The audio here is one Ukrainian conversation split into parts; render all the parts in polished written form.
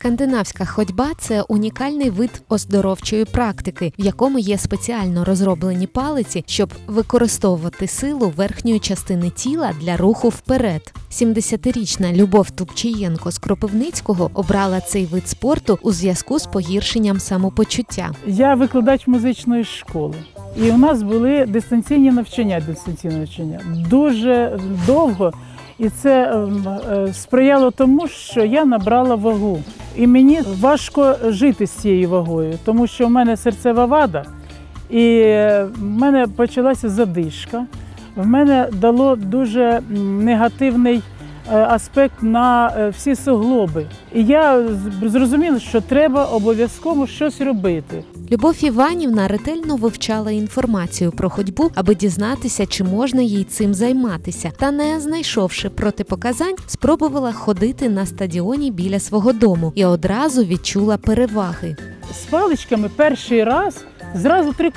Скандинавська ходьба – це унікальний вид оздоровчої практики, в якому є спеціально розроблені палиці, щоб використовувати силу верхньої частини тіла для руху вперед. 70-річна Любов Тупчієнко з Кропивницького обрала цей вид спорту у зв'язку з погіршенням самопочуття. Я викладач музичної школи. І у нас були дистанційні навчання. Дуже довго. І це сприяло тому, що я набрала вагу. І мені важко жити з цією вагою, тому що в мене серцева вада, і в мене почалася задишка. В мене дало дуже негативний аспект на всі суглоби. І я зрозуміла, що треба обов'язково щось робити. Любов Іванівна ретельно вивчала інформацію про ходьбу, аби дізнатися, чи можна їй цим займатися. Та не знайшовши протипоказань, спробувала ходити на стадіоні біля свого дому і одразу відчула переваги. З паличками перший раз зразу 3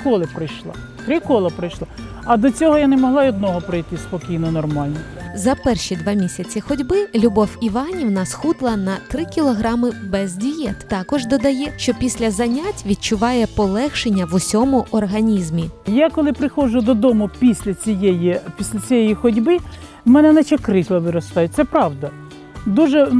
кола пройшла. А до цього я не могла й одного пройти спокійно, нормально. За перші 2 місяці ходьби Любов Іванівна схудла на 3 кілограми без дієт. Також додає, що після занять відчуває полегшення в усьому організмі. Я коли приходжу додому після цієї ходьби, в мене наче крила виростають, це правда. Дуже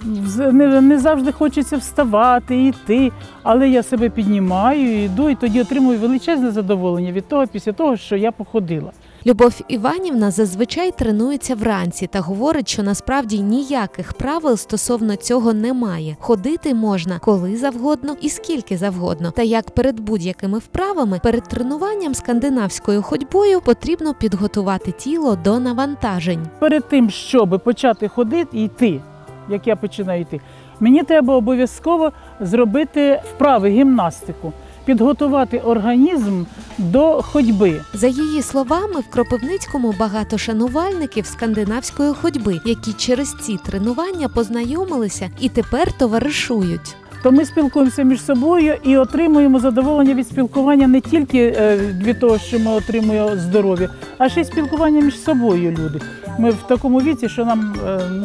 не завжди хочеться вставати, йти, але я себе піднімаю, йду і тоді отримую величезне задоволення від того, після того, що я походила. Любов Іванівна зазвичай тренується вранці та говорить, що насправді ніяких правил стосовно цього немає. Ходити можна коли завгодно і скільки завгодно. Та як перед будь-якими вправами, перед тренуванням скандинавською ходьбою потрібно підготувати тіло до навантажень. Перед тим, щоб почати ходити і йти, як я починаю йти, мені треба обов'язково зробити вправи, гімнастику. Підготувати організм до ходьби. За її словами, в Кропивницькому багато шанувальників скандинавської ходьби, які через ці тренування познайомилися і тепер товаришують. То ми спілкуємося між собою і отримуємо задоволення від спілкування не тільки від того, що ми отримуємо здоров'я, а ще й спілкування між собою люди. Ми в такому віці, що нам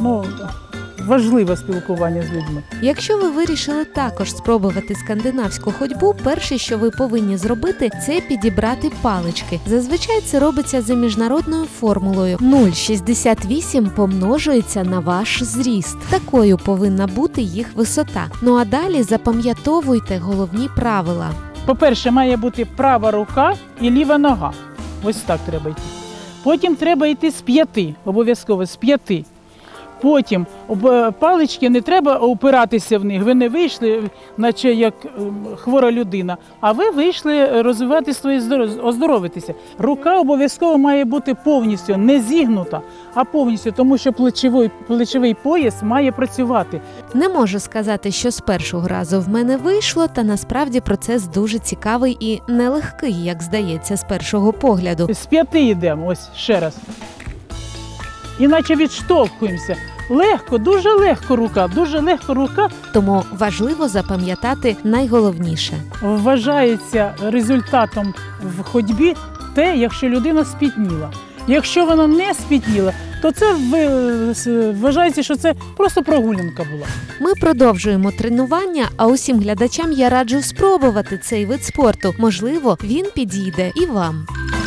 важливе спілкування з людьми. Якщо ви вирішили також спробувати скандинавську ходьбу, перше, що ви повинні зробити, це підібрати палички. Зазвичай це робиться за міжнародною формулою. 0,68 помножується на ваш зріст. Такою повинна бути їх висота. Ну а далі запам'ятовуйте головні правила. По-перше, має бути права рука і ліва нога. Ось так треба йти. Потім треба йти з 5, обов'язково з 5. Потім палички не треба опиратися в них. Ви не вийшли, наче як хвора людина, а ви вийшли розвивати своє здоров'я, оздоровитися. Рука обов'язково має бути повністю не зігнута, а повністю, тому що плечовий пояс має працювати. Не можу сказати, що з першого разу в мене вийшло, та насправді процес дуже цікавий і нелегкий, як здається, з першого погляду. З 5 йдемо, ось ще раз. Іначе відштовхуємося. Легко, дуже легко рука. Тому важливо запам'ятати найголовніше. Вважається результатом в ходьбі те, якщо людина спітніла. Якщо вона не спітніла, то це вважається, що це просто прогулянка була. Ми продовжуємо тренування, а усім глядачам я раджу спробувати цей вид спорту. Можливо, він підійде і вам.